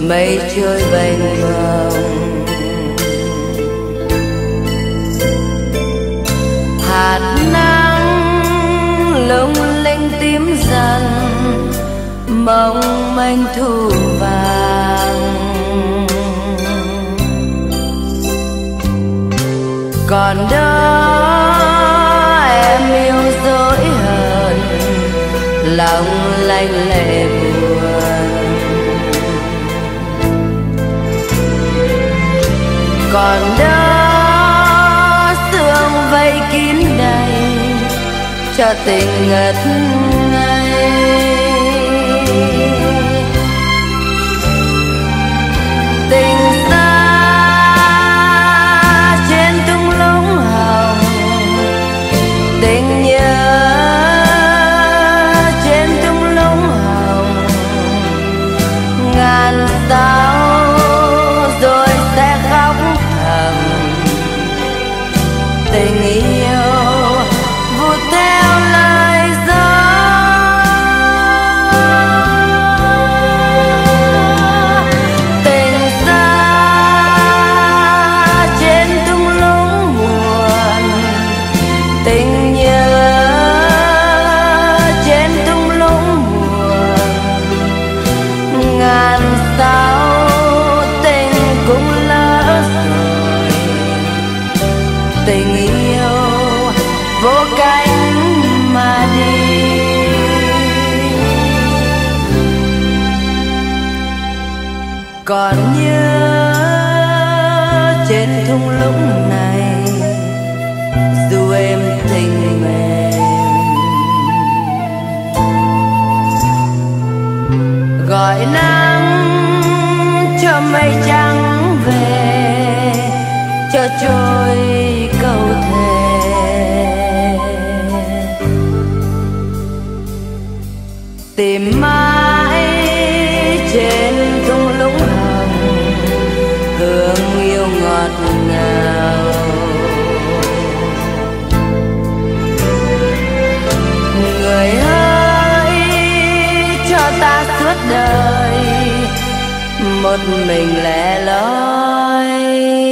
mây trôi bềnh bồng. Hạt nắng lung linh tím dần, mong manh thu vàng. Còn đó em yêu dỗi hờn, lòng lanh lệ buồn. Còn đó sương vây kín đầy, cho tình ngất ngây. Tình xa trên thung lũng hồng, tình nhớ trên thung lũng hồng. Ngàn sao rồi sẽ khóc thầm, tình yêu vụt theo lời gió. Tình xa trên thung lũng buồn, tình nhớ trên thung lũng buồn. Ngàn sao tình cũng lỡ rồi, tình yêu vô cánh mà đi. Còn nhớ trên thung lũng này, dù em tình mềm gọi nắng cho mây trắng về, cho trôi câu thề. Tìm mãi trên thung lũng hồng, hương yêu ngọt ngào. Người hỡi cho ta suốt đời, một mình lẻ loi.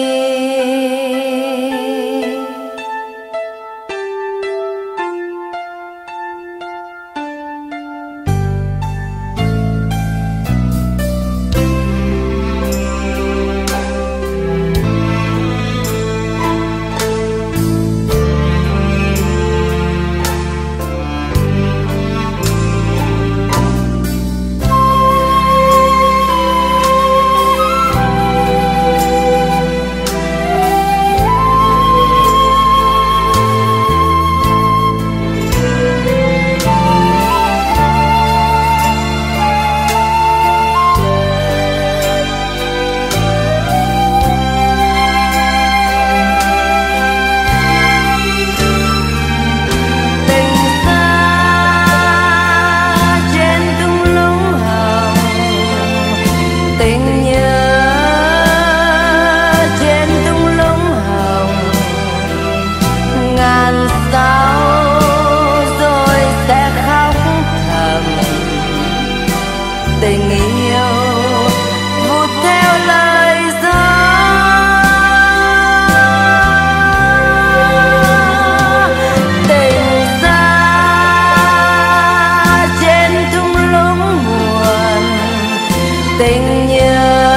Tình yêu vụt theo lời gió. Tình xa trên thung lũng buồn, tình nhớ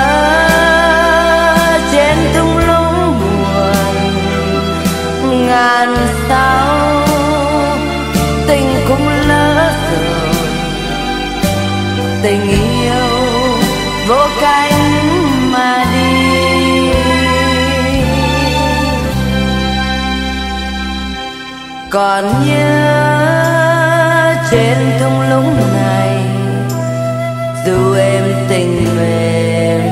trên thung lũng buồn. Ngàn sao tình cũng lỡ rồi, tình yêu vô cánh mà đi. Còn nhớ trên thung lũng này, dù em tình mềm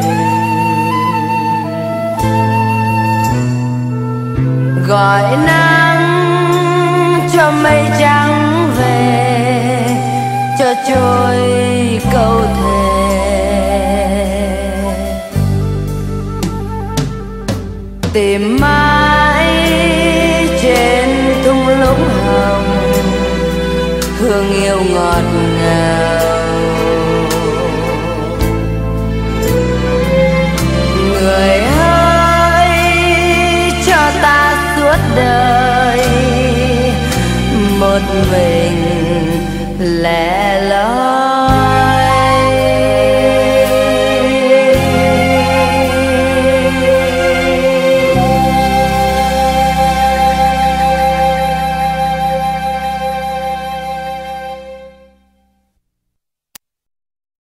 gọi nắng cho mây trắng về, cho trôi câu thề. Tìm mãi trên thung lũng hồng, hương yêu ngọt ngào. về